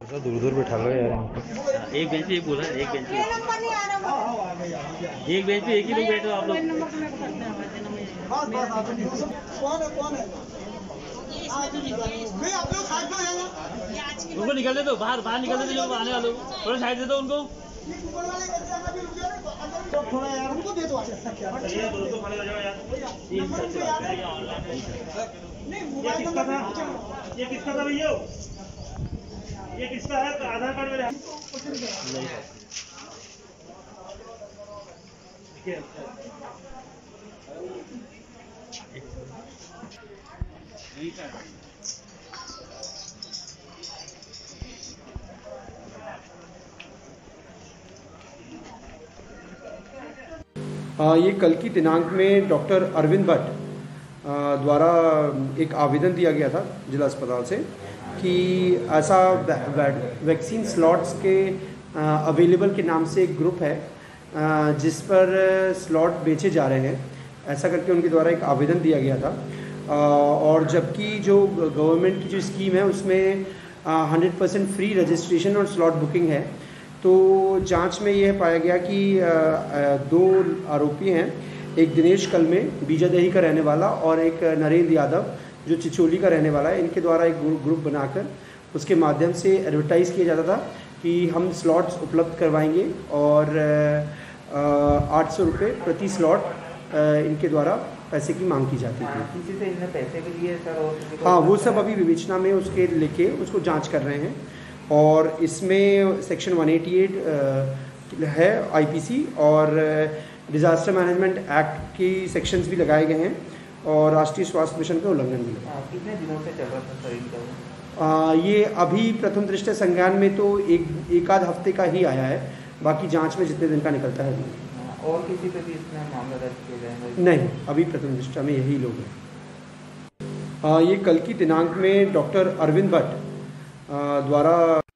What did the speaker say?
दूर दूर बैठा लो यार इनको। एक बेंच पे एक बोला, एक बेंच पे एक बेंच पे एक ही लोग बैठो आप लोग। उनको निकलने दो, बाहर बाहर निकलने दो, जो आने वाले थोड़ा साइड दे दो उनको। थोड़ा यार उनको दे दो। ये किसका था भैया? ये किसका है? आधार कार्ड मेरे ये कल की दिनांक में डॉक्टर अरविंद भट्ट द्वारा एक आवेदन दिया गया था जिला अस्पताल से कि ऐसा वैक्सीन स्लॉट्स के अवेलेबल के नाम से एक ग्रुप है जिस पर स्लॉट बेचे जा रहे हैं, ऐसा करके उनके द्वारा एक आवेदन दिया गया था। और जबकि जो गवर्नमेंट की जो स्कीम है उसमें 100% फ्री रजिस्ट्रेशन और स्लॉट बुकिंग है, तो जांच में यह पाया गया कि दो आरोपी हैं, एक दिनेश कलमे बीजादही का रहने वाला और एक नरेंद्र यादव जो चिचोली का रहने वाला है। इनके द्वारा एक ग्रुप बनाकर उसके माध्यम से एडवर्टाइज़ किया जाता था कि हम स्लॉट्स उपलब्ध करवाएंगे और 800 रुपये प्रति स्लॉट इनके द्वारा पैसे की मांग की जाती थी। किसी से इन्हें पैसे भी लिए सर? और हाँ, वो सब अभी विवेचना में उसके लेके उसको जांच कर रहे हैं। और इसमें सेक्शन 188 है आईपीसी और डिज़ास्टर मैनेजमेंट एक्ट की सेक्शंस भी लगाए गए हैं और राष्ट्रीय स्वास्थ्य मिशन का उल्लंघन भी है। कितने दिनों से चल रहा था सर इनका? ये अभी प्रथम दृष्टया संज्ञान में तो एक आध हफ्ते का ही आया है, बाकी जांच में जितने दिन का निकलता है। और किसी पे भी इसमें मामला दर्ज किया जाएगा? नहीं, अभी प्रथम दृष्टया में यही लोग हैं। ये कल की दिनांक में डॉक्टर अरविंद भट्ट द्वारा